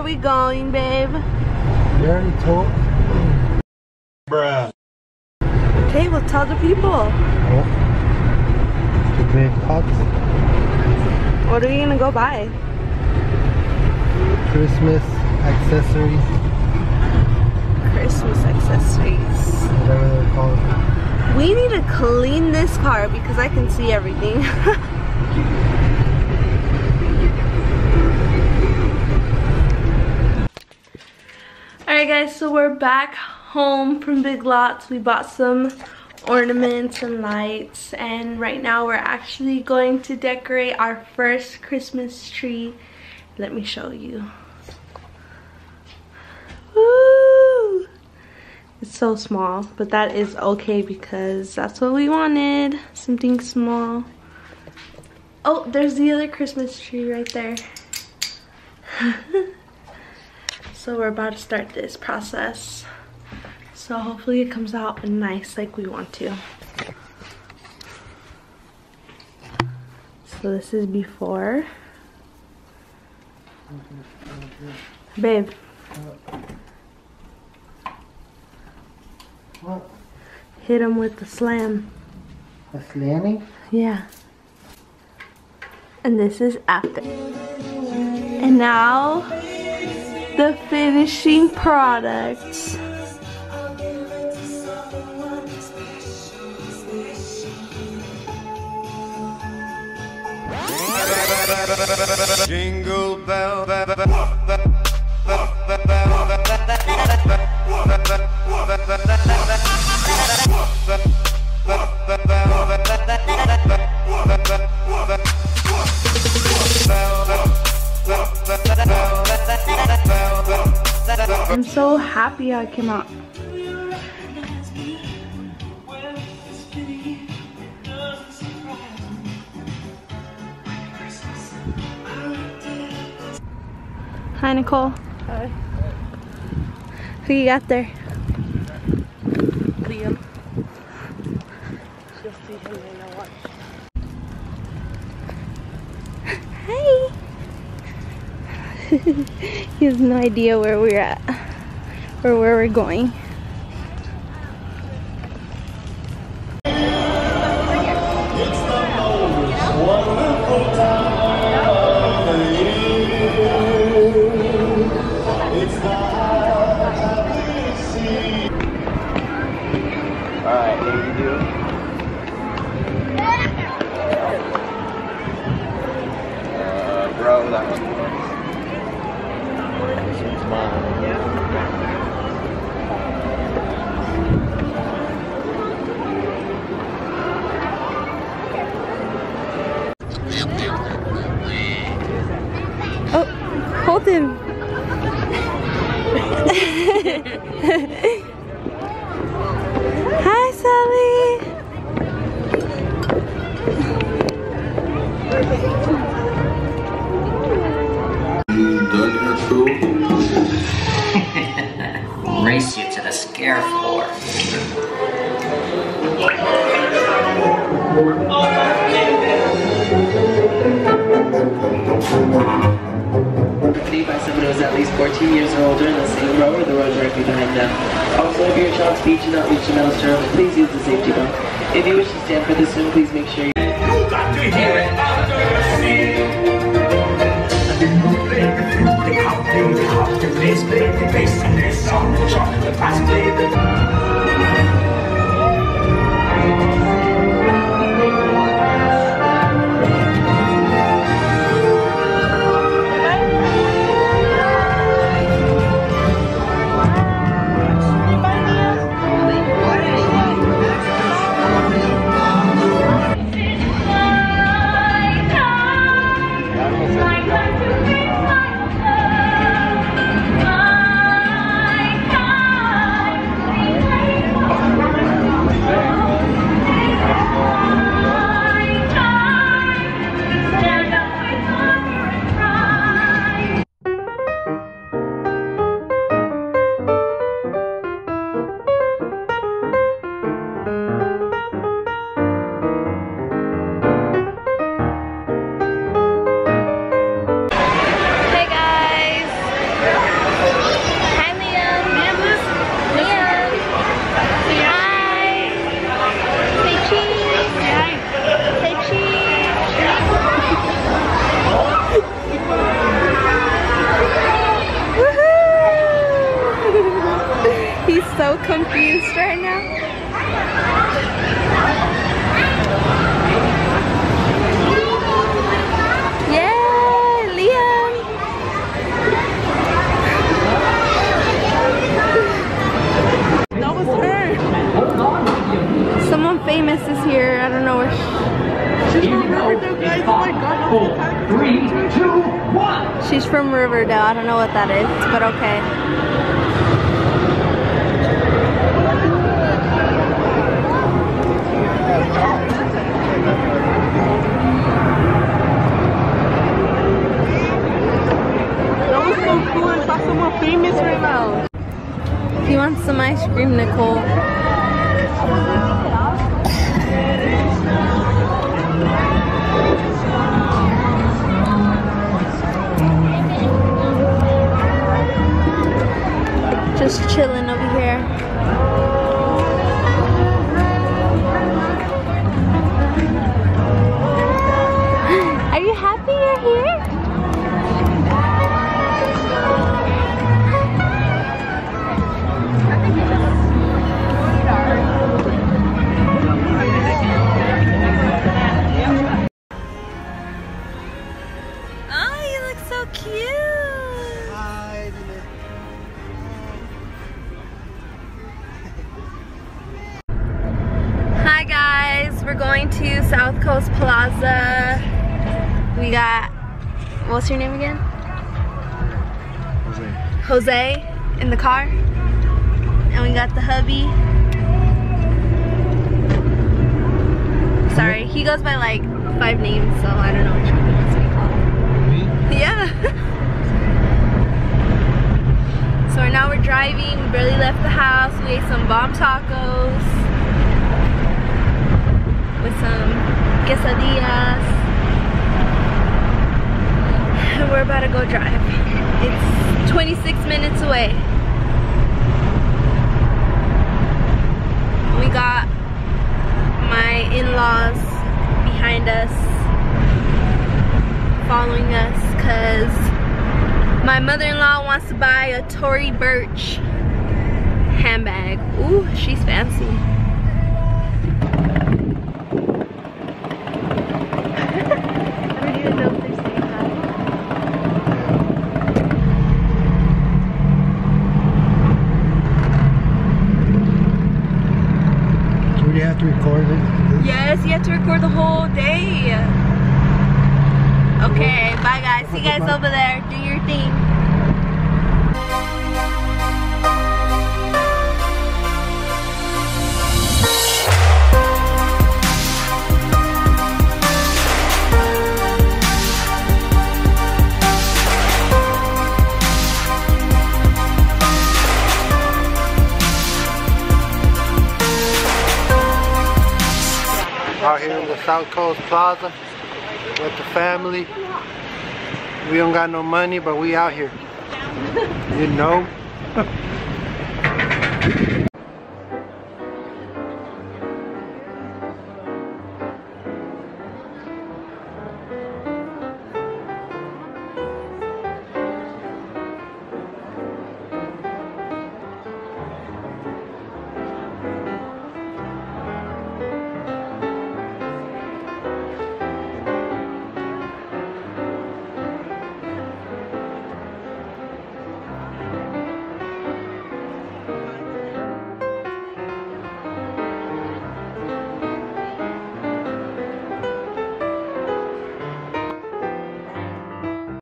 are we going, babe? You already told. Bruh. Okay, we'll tell the people. Oh. The big pots. What are we gonna go buy? Christmas accessories. Christmas accessories. Whatever they're called. We need to clean this car because I can see everything. Alright guys, so we're back home from Big Lots. We bought some ornaments and lights, and right now we're actually going to decorate our first Christmas tree. Let me show you. Woo! It's so small, but that is okay because that's what we wanted. Something small. Oh, there's the other Christmas tree right there. So we're about to start this process. So hopefully it comes out nice like we want to. So this is before. Babe. What? Hit him with the slam. A slamming? Yeah. And this is after. And now, the finishing products. Jingle bell, I'm so happy how it came out. Hi, Nicole. Hi. Who you got there? Liam. Just see him in a watch. Hi. He has no idea where we're at or where we're going. Alright, here you do. Bro, that one works. This one's mine. Oh, hold him. Hi, Sally. Race you to the scare floor. By someone who is at least 14 years or older in the same row or the row directly behind them. Also, if your child's feet do not reach the metal stirrup, please use the safety belt. If you wish to stand for this swim, please make sure you got to hear it under the sea. I She's from Riverdale. I don't know what that is, but okay. That was so cool. I saw someone famous right now. If you want some ice cream, Nicole. Just chilling over here. Are you happy you're here? Oh, you look so cute. Hi guys, we're going to South Coast Plaza. We got, what's your name again? Jose in the car. And we got the hubby. Sorry, he goes by like 5 names, so I don't know which one he wants to be called. Me? Yeah. So now we're driving, we barely left the house. We ate some bomb tacos with some quesadillas. And we're about to go drive. It's 26 minutes away. We got my in-laws behind us, following us, because my mother-in-law wants to buy a Tory Burch handbag. Ooh, she's fancy. I don't even know if they're saying that. Do we have to record it? Yes, you have to record the whole day. Okay, bye guys. See you guys over there. Do your thing. Out here in the South Coast Plaza with the family. We don't got no money, but we out here. You know?